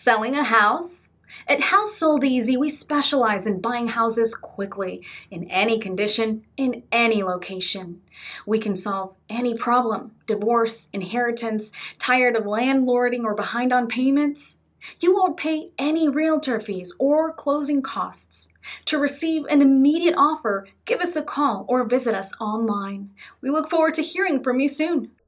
Selling a house? At House Sold Easy, we specialize in buying houses quickly, in any condition, in any location. We can solve any problem: divorce, inheritance, tired of landlording or behind on payments. You won't pay any realtor fees or closing costs. To receive an immediate offer, give us a call or visit us online. We look forward to hearing from you soon.